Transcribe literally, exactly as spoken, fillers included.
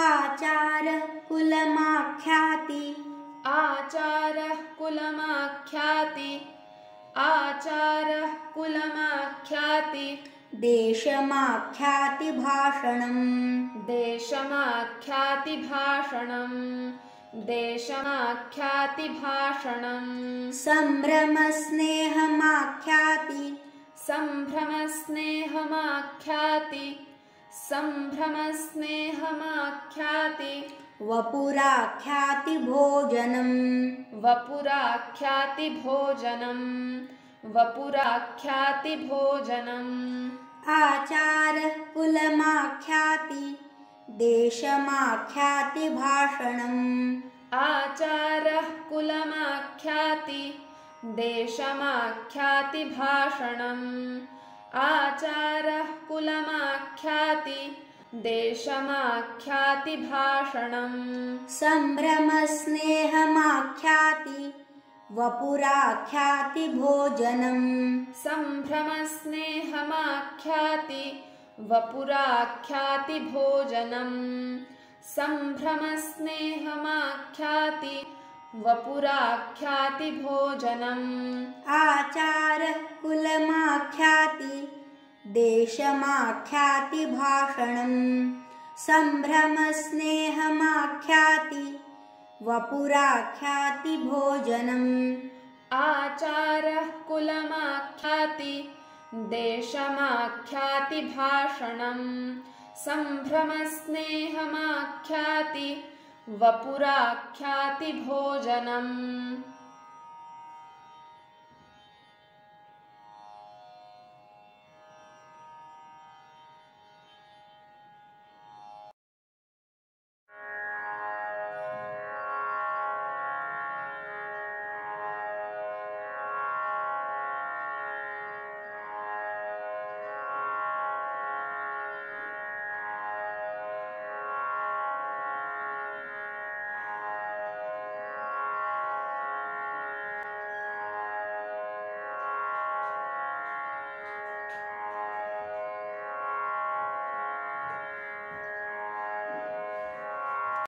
आचारः कुलमाख्याति आचारः कुलमाख्याति आचारः कुलमाख्याति देशमाख्याति भाषणम् देशमाख्याति भाषणम् देशमाख्याति भाषणम् सम्भ्रमस्नेहमाख्याति सम्भ्रमस्नेहमाख्याति सम्भ्रमस्नेहमाख्याति वपुराख्याति भोजनम् वपुराख्याति भोजनम् वपुराख्याति भोजनम् आचारः कुलमाख्याति देशमाख्याति भाषणम् आचारः कुलमाख्याति देशमाख्याति भाषणम् आचारः कुलमाख्याति देशमाख्याति भाषणम् सम्भ्रमस्नेहमाख्याति वपुराख्याति भोजनम् सम्भ्रमस्नेहमाख्याति वपुराख्याति भोजनम् सम्भ्रमस्नेहमाख्याति वपुराख्याति भोजनम् आचारः कुलमाख्याति देशमाख्याति भाषणम् सम्भ्रमस्नेहमाख्याति वपुराख्याति भोजनम् आचारः कुलमाख्याति देशमाख्याति भाषणम् सम्भ्रमस्नेहमाख्याति वपुराख्याति भोजनम्।